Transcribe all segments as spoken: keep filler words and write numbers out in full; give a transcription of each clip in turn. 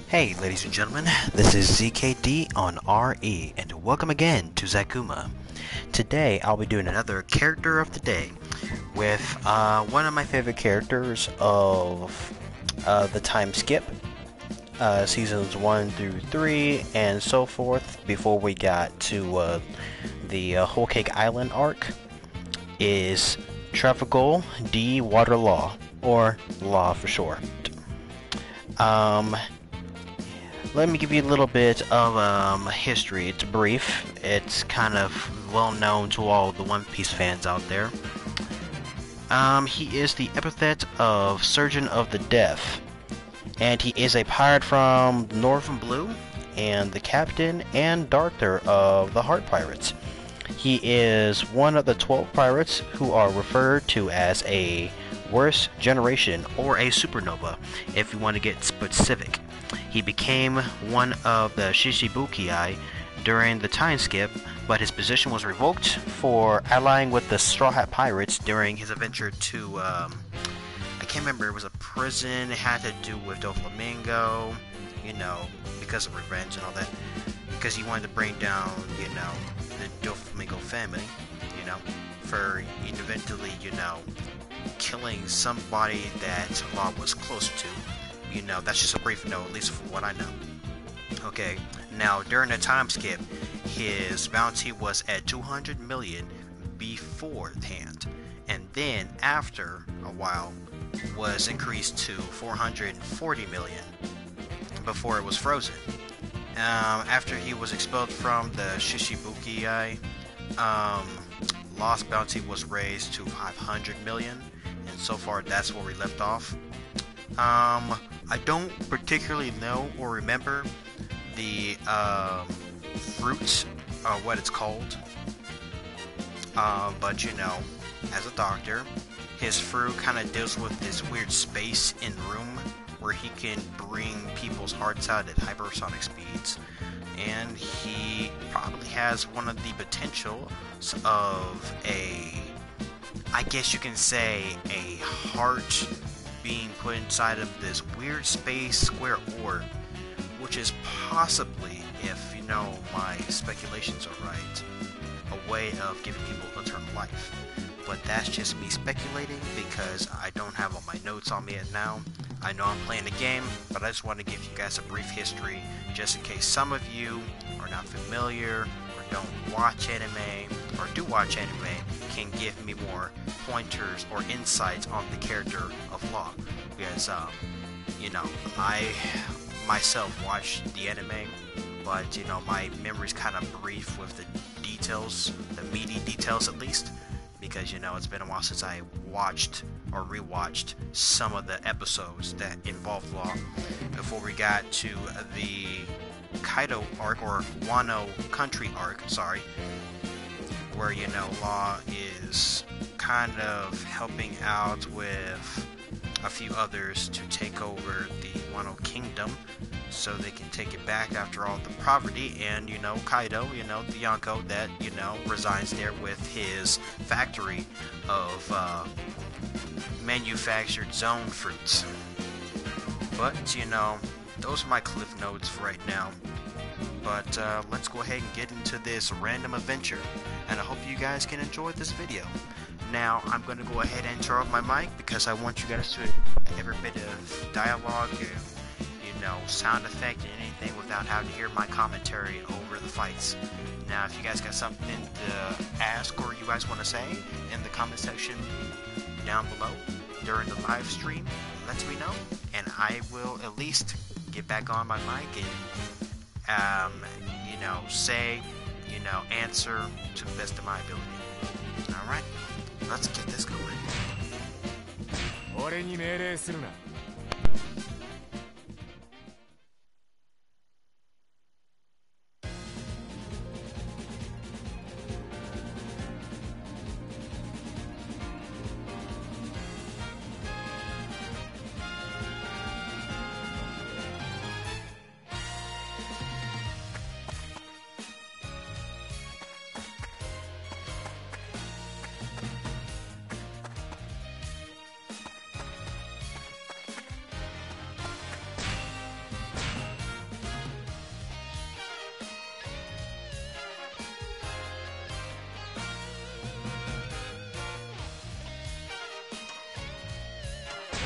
Hey, ladies and gentlemen, this is Z K D on R E, and welcome again to Zakooma. Today, I'll be doing another character of the day with uh, one of my favorite characters of uh, the time skip, uh, seasons one through three, and so forth. Before we got to uh, the uh, Whole Cake Island arc, is Trafalgar D Water Law, or Law for short. Um, Let me give you a little bit of um, history. It's brief. It's kind of well known to all the One Piece fans out there. Um, he is the epithet of Surgeon of the Death, and he is a pirate from Northern Blue, and the captain and director of the Heart Pirates. He is one of the twelve pirates who are referred to as a worst generation or a supernova, if you want to get specific. He became one of the Shichibukai during the time skip, but his position was revoked for allying with the Straw Hat Pirates during his adventure to, um, I can't remember, it was a prison, it had to do with Doflamingo, you know, because of revenge and all that, because he wanted to bring down, you know, the Doflamingo family, you know, for eventually, you know, killing somebody that Law was close to. You know, that's just a brief note, at least from what I know. Okay, now during the time skip, his bounty was at two hundred million beforehand, and then after a while was increased to four hundred forty million before it was frozen. Um, after he was expelled from the Shichibukai, um, Lost bounty was raised to five hundred million, and so far that's where we left off. Um, I don't particularly know or remember the um, fruit, or what it's called, uh, but you know, as a doctor, his fruit kind of deals with this weird space in room where he can bring people's hearts out at hypersonic speeds, and he probably has one of the potentials of a, I guess you can say, a heart being put inside of this weird space square orb, which is possibly, if you know my speculations are right, a way of giving people eternal life. But that's just me speculating because I don't have all my notes on me at now. I know I'm playing the game, but I just want to give you guys a brief history just in case some of you are not familiar or don't watch anime or do watch anime, can give me more pointers or insights on the character of Law, because um, you know, I myself watched the anime, but you know, my memory's kind of brief with the details, the meaty details at least, because you know, it's been a while since I watched or rewatched some of the episodes that involved Law before we got to the Kaido arc, or Wano Country arc, sorry, where, you know, Law is kind of helping out with a few others to take over the Wano Kingdom so they can take it back after all the poverty, and, you know, Kaido, you know, the Yonko that, you know, resides there with his factory of uh, manufactured zone fruits. But, you know, those are my cliff notes for right now. But uh, let's go ahead and get into this random adventure, and I hope you guys can enjoy this video. Now, I'm going to go ahead and turn off my mic because I want you guys to every bit of dialogue, and, you know, sound effect and anything without having to hear my commentary over the fights. Now, if you guys got something to ask or you guys want to say in the comment section down below during the live stream, let me know, and I will at least get back on my mic and, um, you know, say, you know, answer to the best of my ability. Alright, let's get this going. 俺に命令するな。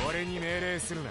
俺に命令するな。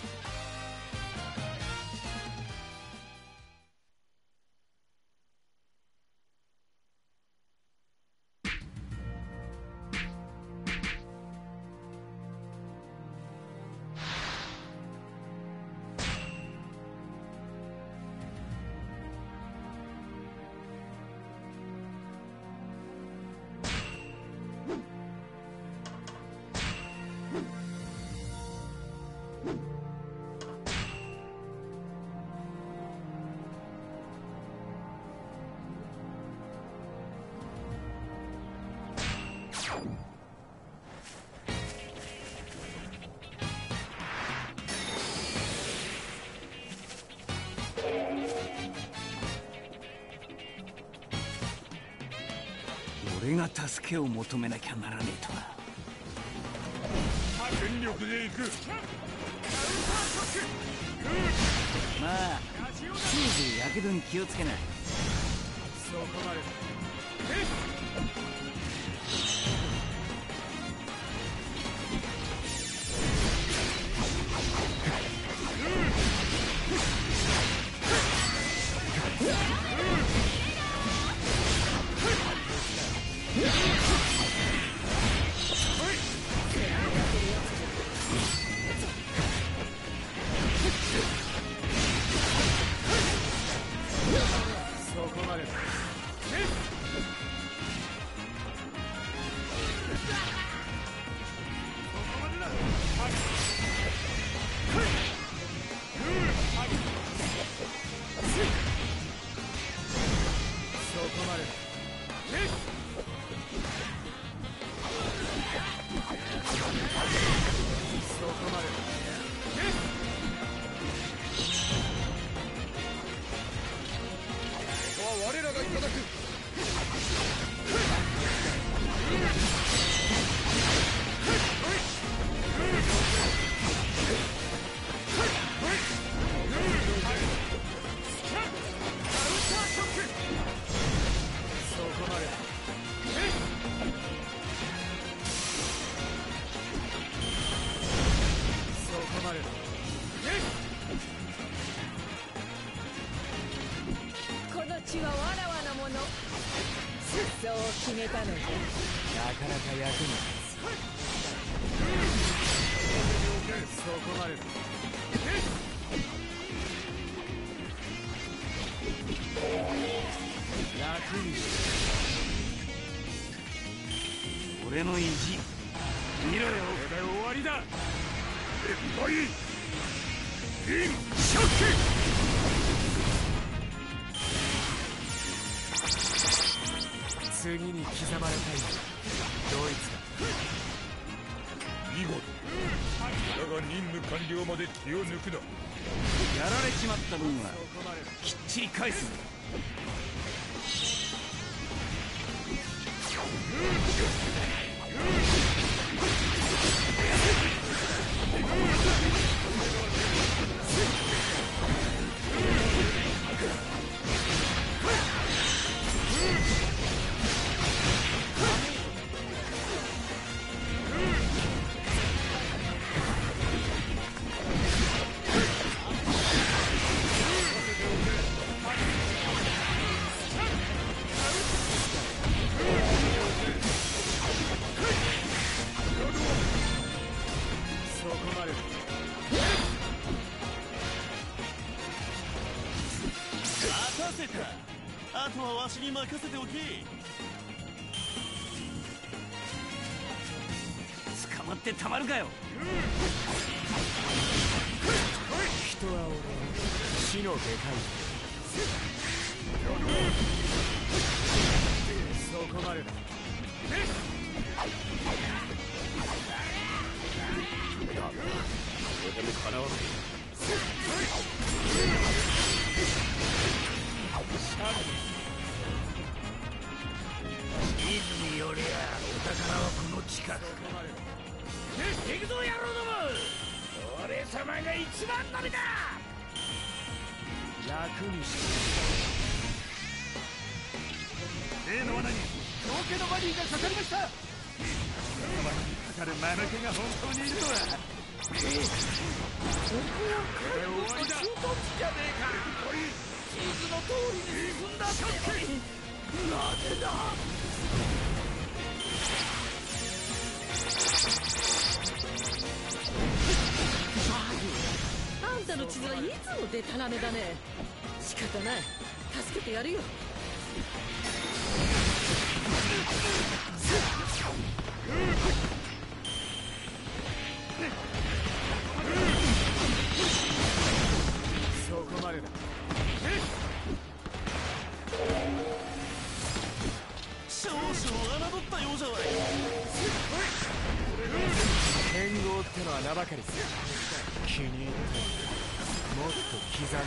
俺が助けを求めなきゃならねえとは。 全力で行く。 まあせいぜいやけどに気をつけな。 そこまで。 この血はわらわのもの。出走を決めたのじゃ。 なかなか役に立つ。そこまで。楽にし俺の意地見ろよ。 これで終わりだ。 いっぱいインショック。 次に刻まれたいのはドイツだ。 見事だが任務完了まで気を抜くな。 やられちまった分はきっちり返す。 あとはわしに任せておけ。 捕まってたまるかよ。 人は俺の死の外科医。そこまでだ。 それでもかなわない。 地図によりゃお宝はこの近く。行くぞ野郎ども。俺様が一番乗りだ。 楽にし例の罠に強気のバディがかかりました。その罠にかかる間抜けが本当にいるとはあんたの地図はいつもデタラメだね。仕方ない、助けてやるよ。 そこまでだ。 少々侮ったようじゃわい。 剣豪ってのは名ばかりさ。気に入った。もっと刻んでや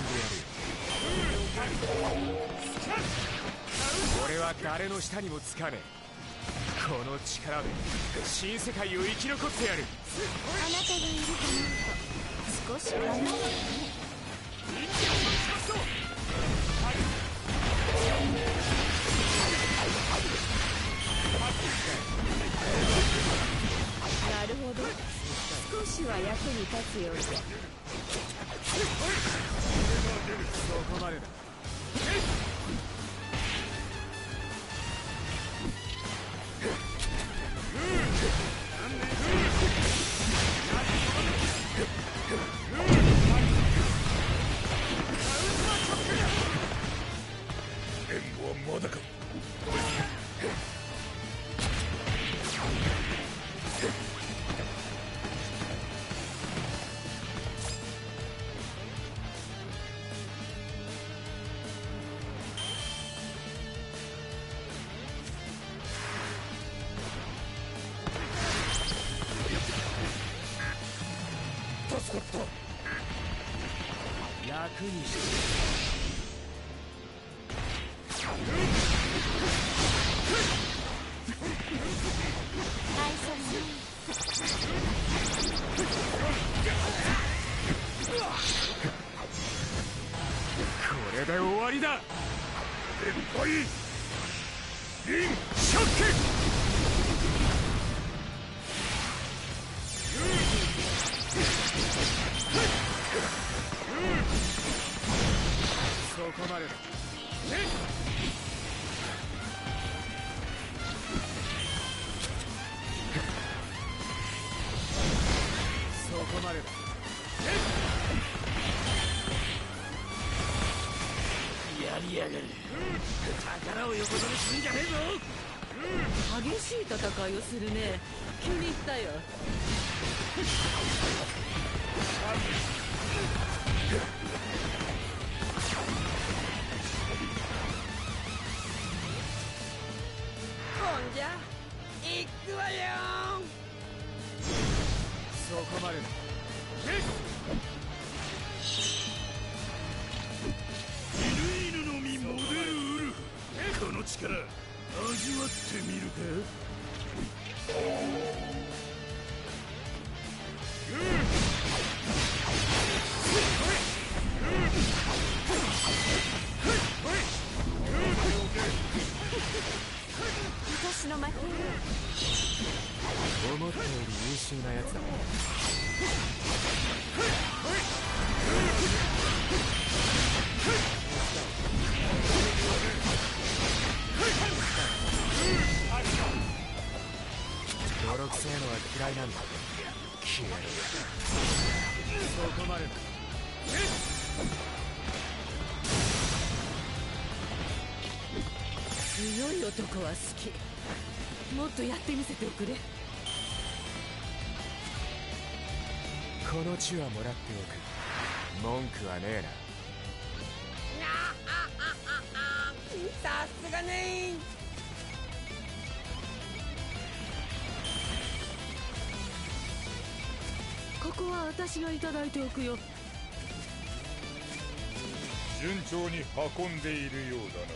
るよ。俺は誰の下にもつかねえ。この力で新世界を生き残ってやる。 あなたがいると思うと少し考えるね。 なるほど、少しは役に立つようで。 そこまでだ。 援護はまだか。助かった。 楽にして愛想ない。 これで終わりだ。 連敗リンショック。そこまでだ。そこまでだ。 やりやがる。宝を横取りするんじゃねえぞ。 激しい戦いをするね。気に入ったよ。ほんじゃ行くわよ。 そこまでだ。 犬犬の実モデルウルフ、この力味わってみるか。 私の負け。 思ったより優秀なやつだ。泥臭いのは嫌いなんだ。消える。そこまでだ。 強い男は好き。もっとやってみせておくれ。 この地はもらっておく。文句はねえな。 さすがね。ここは私がいただいておくよ。 順調に運んでいるようだな。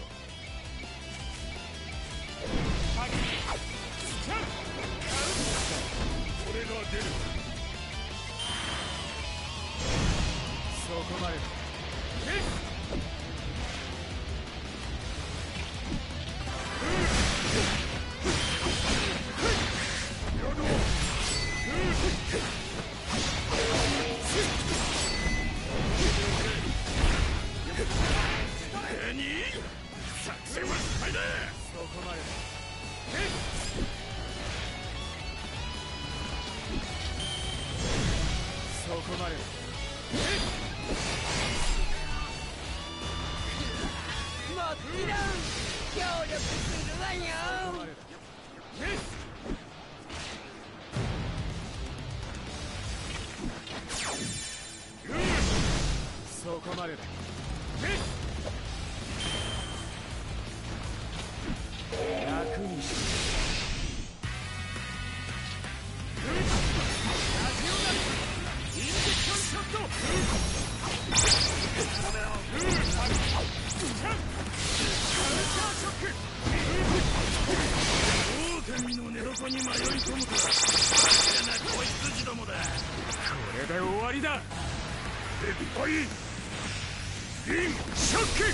俺が出る。 そこまでだ。 ちろん協力するわよ。 そこまでだ。楽にしてラジオナルインジェクションショット。 狼の寝床に迷い込むとは嫌な子羊どもだ。 これで終わりだ。 絶対リンショック。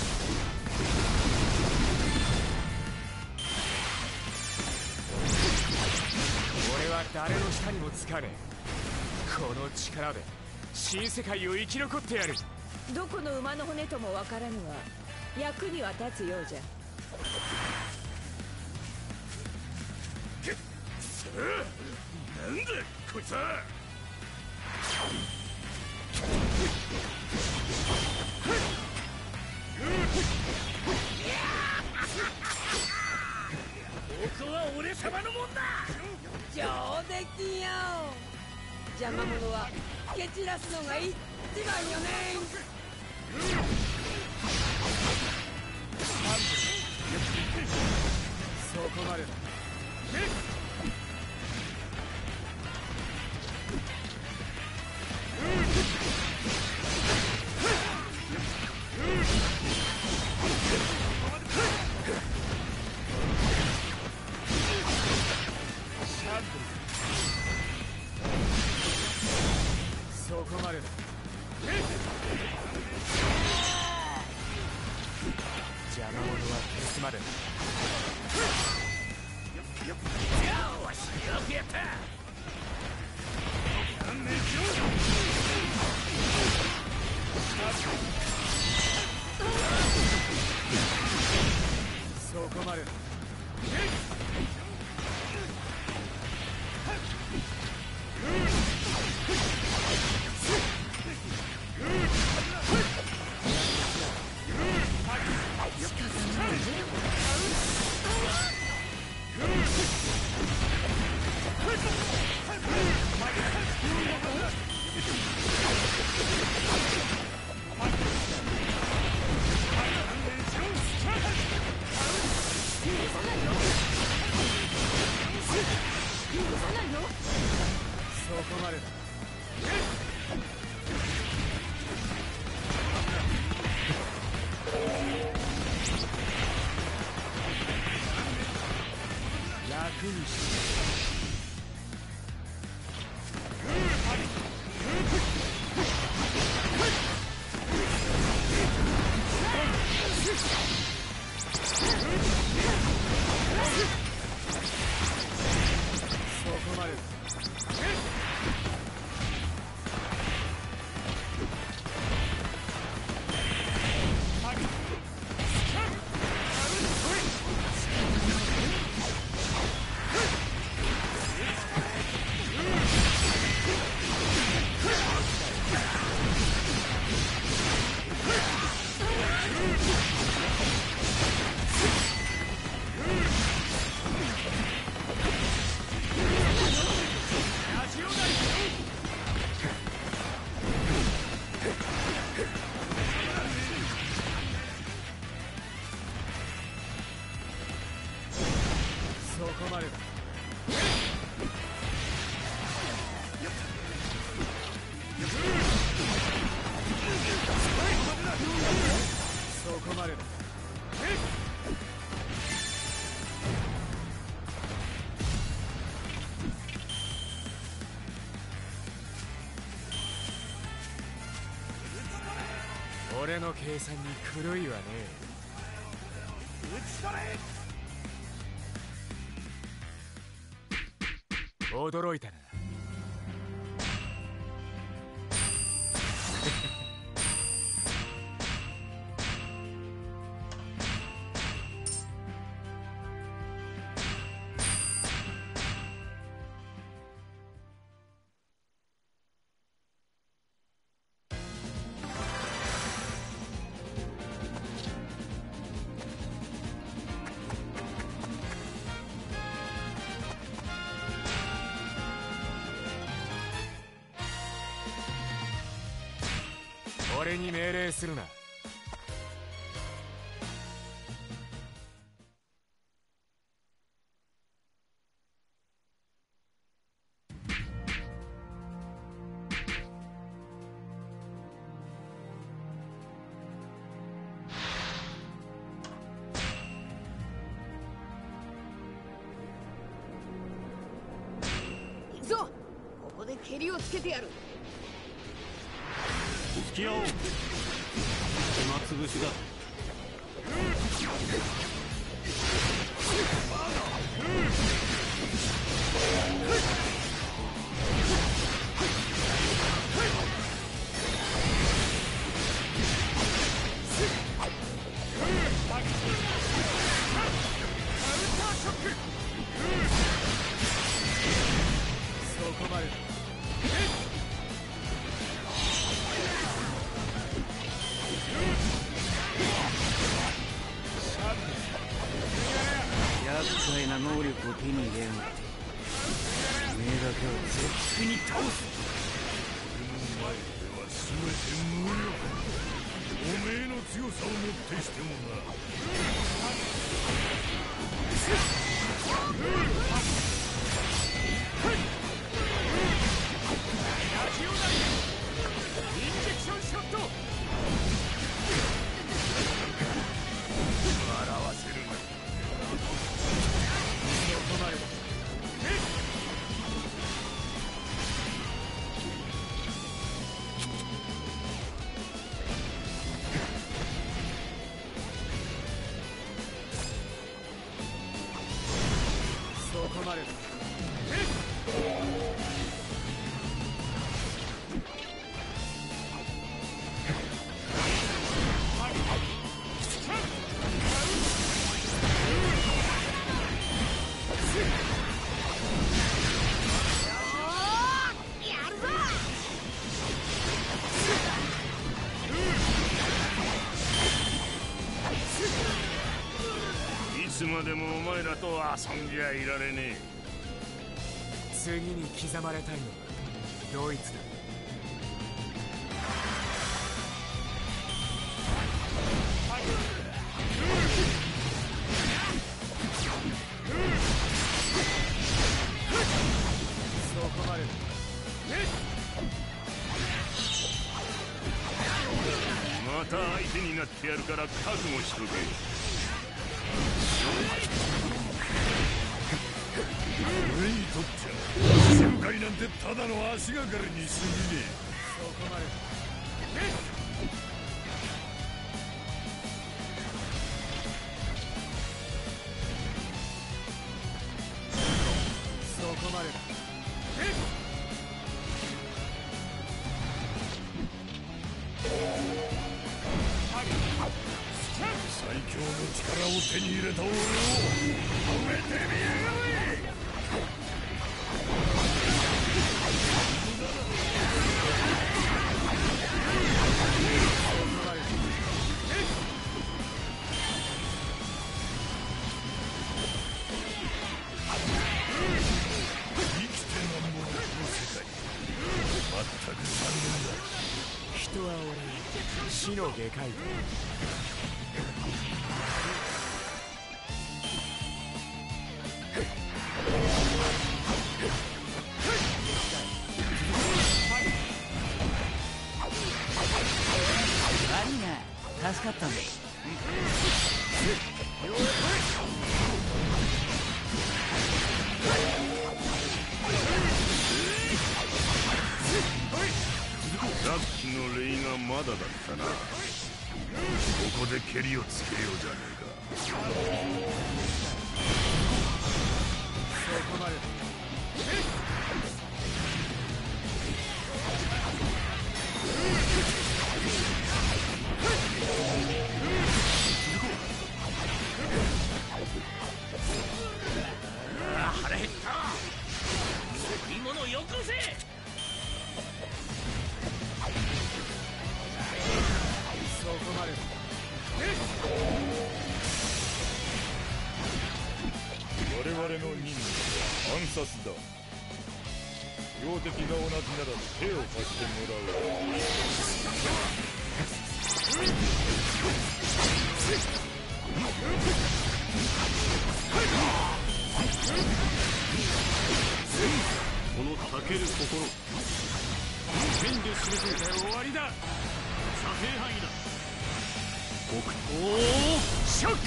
俺は誰の下にもつかねえ。この力で新世界を生き残ってやる。 どこの馬の骨ともわからぬが役には立つようじゃ。 なんだこいつは。僕は俺様のもんだ。 上出来よ。邪魔者は蹴散らすのが一番よね。 そこまでだ。そこまでだ。邪魔者は消すまでだ。 よしよくやった。勘弁しろ。 そこまでだ。そこまでだ。楽にしてそこまでだ。そこまでだ。そこまでだ。俺の計算に狂いはねえ。 撃ち取れ。 驚いたな。 俺に命令するな。 行くぞ。ここで蹴りをつけてやる。 付き合おう。暇つぶしだ。 そこまで。 厄介な能力を手に入れるなんておめえだけは絶対に倒す。 俺の前では全て無力。おめえの強さをもってしてもな。 インジェクションショット。 笑わせるな。 そこまでだ。そこまでだ。 いつまでもお前らと遊んじゃいられねえ。 次に刻まれたいのはドイツだ。そこまでだ。 また相手になってやるから覚悟しとけ。俺にとっちゃ周回なんてただの足がかりに過ぎねそこまでだ。そこまでだ。 最強の力を手に入れた俺を褒めてみやがれ。生きてなんぼのこの世界、まったく残念だ。 人は俺死の外科医だ。 悪いな、助かったんだ。 さっきのレイがまだだったな。ここで蹴りをつけようじゃねえか。 そこまでだ。 腹減った。いいものをよこせ。 そこまでだ。 我々の任務は暗殺だ。標的が同じなら手を貸してもらおう。 心剣で締めて終わりだ。射程範囲だ。北東ショック。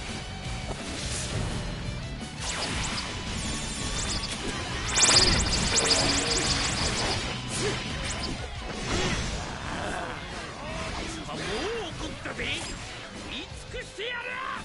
もう怒ったぜ。言い尽くしてやる。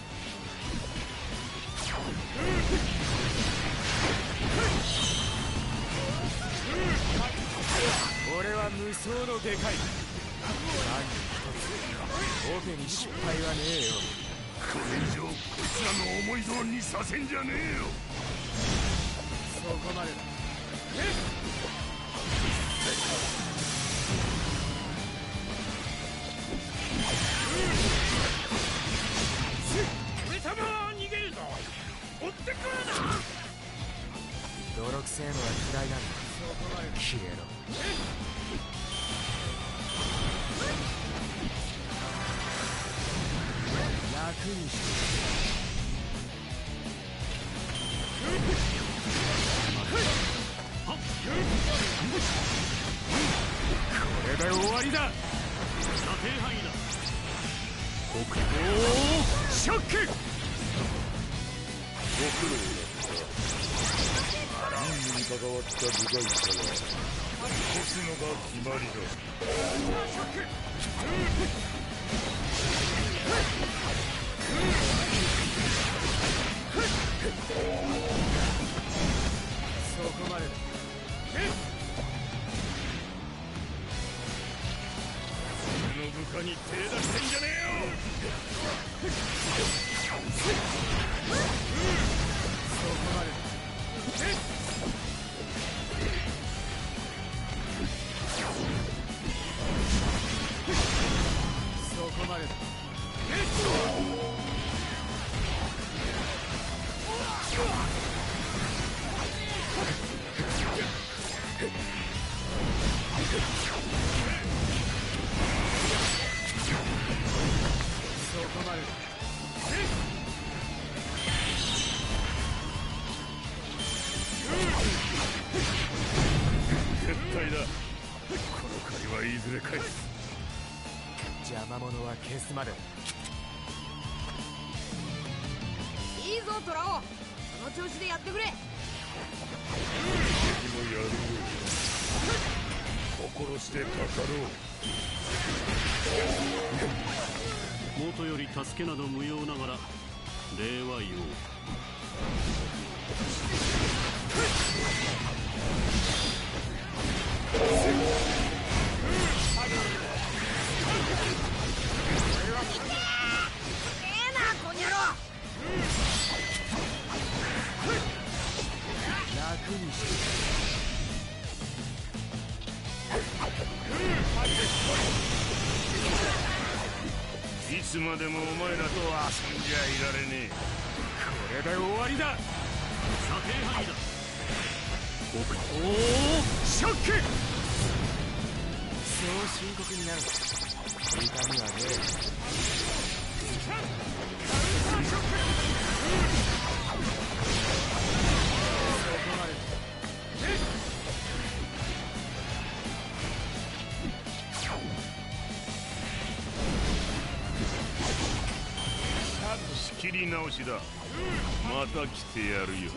俺は無双の外科医。何一つオペに失敗はねえよ。 これ以上こいつらの思い通りにさせんじゃねえよ。 そこまでだ。 上様は逃げるぞ。追ってくるな。 泥臭いのは嫌いなんだ。消えろ。楽にしてこれで終わりだ。 射程範囲だ。北東ショック。 ご苦労だった。任務に関わった部外者は殺すのが決まりだ。 そこまでだ。 俺の部下に手出してんじゃねえよ。 そこまでだ。そこまでだ。そこまでだ。 絶対だ。この借りはいずれ返す。 邪魔者は消すまでだ。 いいぞトラオ、その調子でやってくれ。 敵もやるよ。心してかかろう。 元より助けなど無用ながら礼は言おう。 楽にしていつまでもお前らと遊んじゃいられねえ。 これで終わりだ。 射程範囲だ。北東ショック。そう深刻になる。痛みはねえ。 仕切り直しだ。また来てやるよ。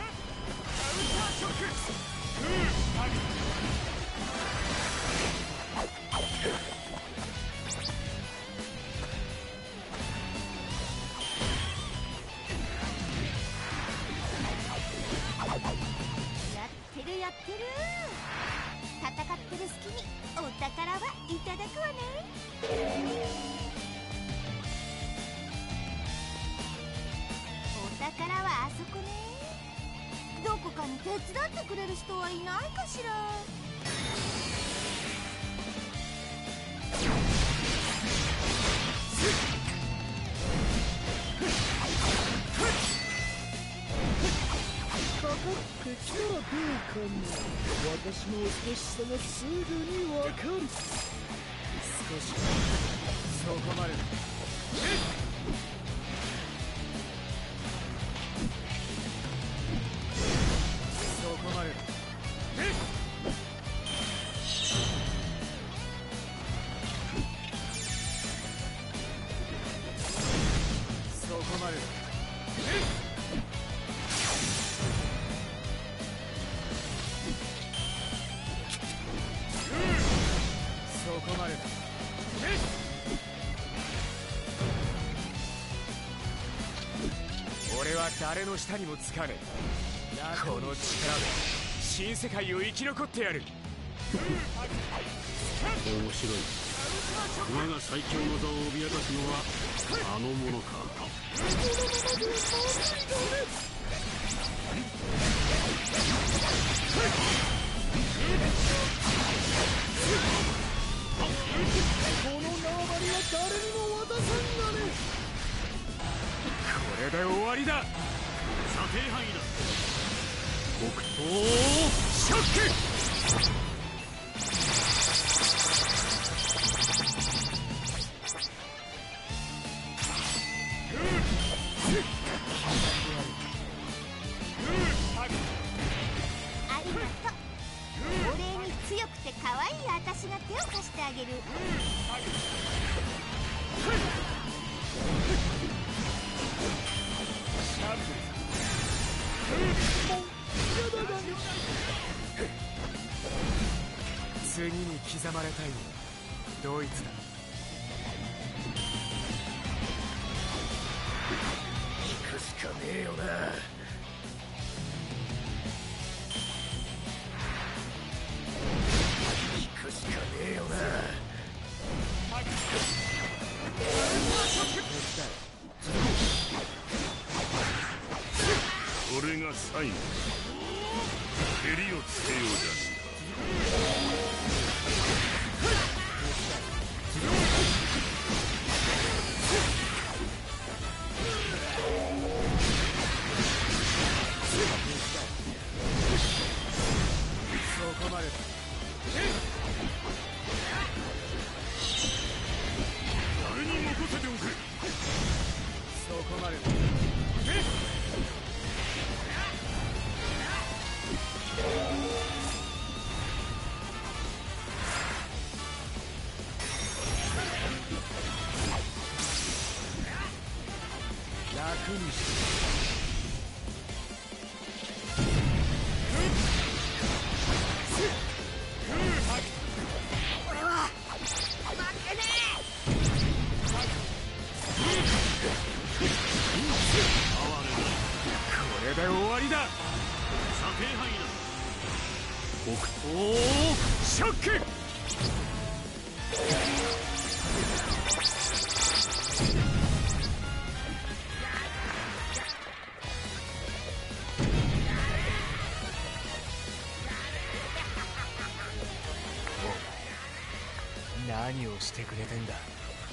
やってるやってる。戦ってる隙にお宝はいただくわね。お宝はあそこね。どこかに手伝ってくれる人はいないかしら。 かかってきたらどうかな。私の美しさがすぐにわかる。 少しそこまでだ。そこまでだ。 までだ。そこまでだ。俺は誰の下にもつかねえ。この力で新世界を生き残ってやる。 面白い。我が最強の座を脅かすのはあの者か。 この縄張りは誰にも渡さんがね。 これで終わりだ。 射程範囲だ。北東ショック。 ありがとう。お礼に強くて可愛い私が手を貸してあげる。 次に刻まれたいのはドイツだ。 行くしかねえよな。行くしかねえよな。 これが最後。蹴りをつけようじゃねえか。 そこまでだ。 誰に任せておく。 そこまでだ。楽にして俺は負けねこれで終わりだ。 射程範囲だ。北東ショック。何をしてくれてんだ。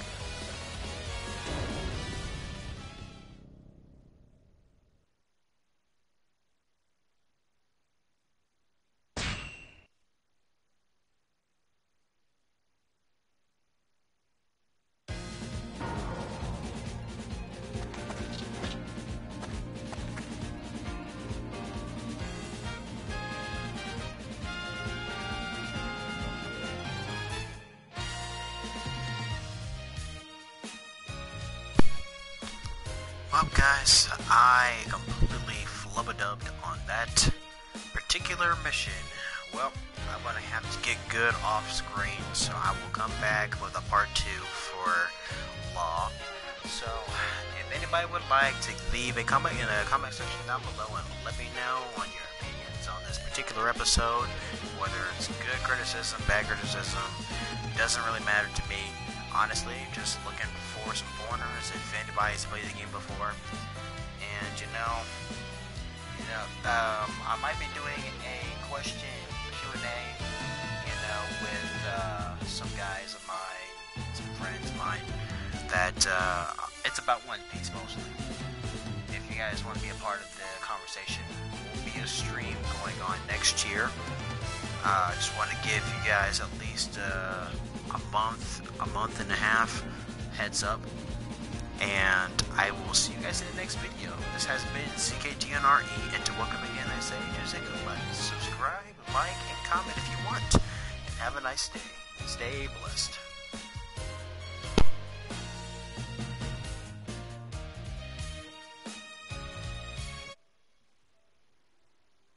Well, guys, I completely flubba-dubbed on that particular mission. Well, I'm gonna have to get good off screen, so I will come back with a part two for Law. So, if anybody would like to leave a comment in the comment section down below and let me know on your opinions on this particular episode, whether it's good criticism, bad criticism, doesn't really matter to me. Honestly, just looking for some pointers if anybody's played the game before. And you know, you know, um, I might be doing a question Q and A, you know, with uh, some guys of mine, some friends of mine. That uh, it's about One Piece mostly. If you guys want to be a part of the conversation, will be a stream going on next year. I uh, just want to give you guys at least uh, a month, a month and a half heads up, and I will see you guys in the next video. This has been C K D N R E, and to welcome again, I say, just say goodbye, subscribe, like, and comment if you want, and have a nice day. Stay blessed.